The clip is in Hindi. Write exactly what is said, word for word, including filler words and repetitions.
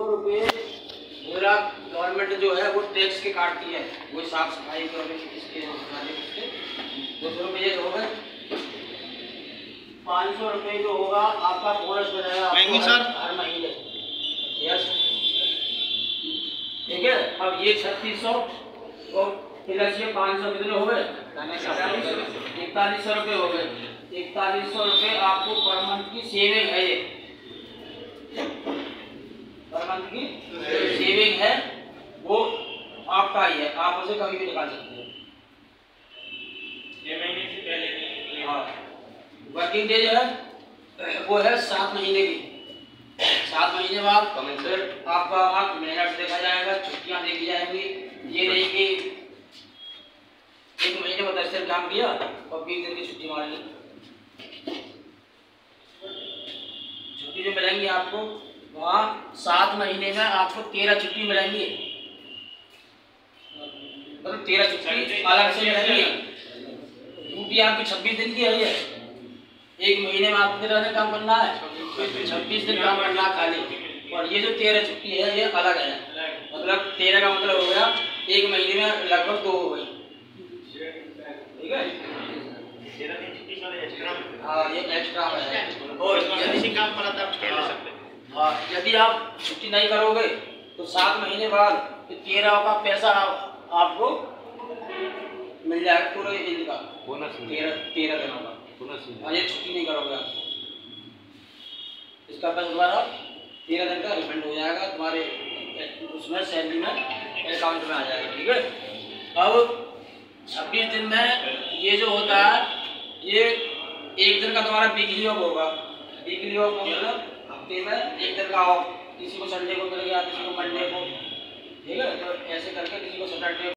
रुपये मेरा गवर्नमेंट जो है वो टैक्स के काटती है, वो साफ सफाई के और इसके दो सौ रुपये हो गए। पाँच सौ रुपये जो होगा आपका बोनस बनाया आपको हर, हर महीने। यस ठीक है। अब ये छत्तीस सौ और प्लस ये पाँच सौ कितने हो गए? इकतालीस सौ रुपये हो गए। इकतालीस सौ रुपये आपको पर मंथ की सेविंग है, ये पर मंथ की सेविंग है, वो आपका ही है, आप उसे कभी भी निकाल सकते हैं। ये महीने से पहले हाँ वर्किंग डे जो है वो है सात महीने की। सात महीने बाद फिर आपका आप मेहनत देखा जाएगा, छुट्टियां देखी जाएंगी। ये नहीं कि एक महीने में दस दिन काम किया और बीस दिन की छुट्टी मार ली। छुट्टी जो मिलेंगी आपको वहाँ सात महीने में आपको तेरह छुट्टी मिलेंगी, मतलब तेरह छुट्टी अलग से मिलेंगी। ड्यूटी आपकी छब्बीस दिन की है, ये एक महीने में आपको कितने दिन काम करना है? छब्बीस दिन काम करना खाली। और ये जो तेरह छुट्टी है ये अलग है, मतलब तेरह का मतलब हो गया एक महीने में लगभग दो हो गई, ठीक है। हाँ ये एक्स्ट्रा है। और यदि काम पर आता है हाँ यदि आप छुट्टी नहीं करोगे तो सात महीने बाद तेरह का पैसा आपको मिल जाएगा पूरे दिन का बोनस, तेरह तेरह दिनों का बोनस। और ये छुट्टी नहीं करोगे आप, इसका पैसा तुम्हारा तेरह दिन का रिफंड हो जाएगा तुम्हारे उसमें सैलरी में अकाउंट में आ जाएगा, ठीक है। अब छब्बीस दिन में ये जो होता है ये एक दिन का तुम्हारा वीकली ऑफ होगा। वीकली ऑफ मतलब हफ्ते में एक दिन का ऑफ, किसी को संडे को मिल गया, किसी को मंडे को, ठीक है। तो ऐसे करके किसी को सैटरडे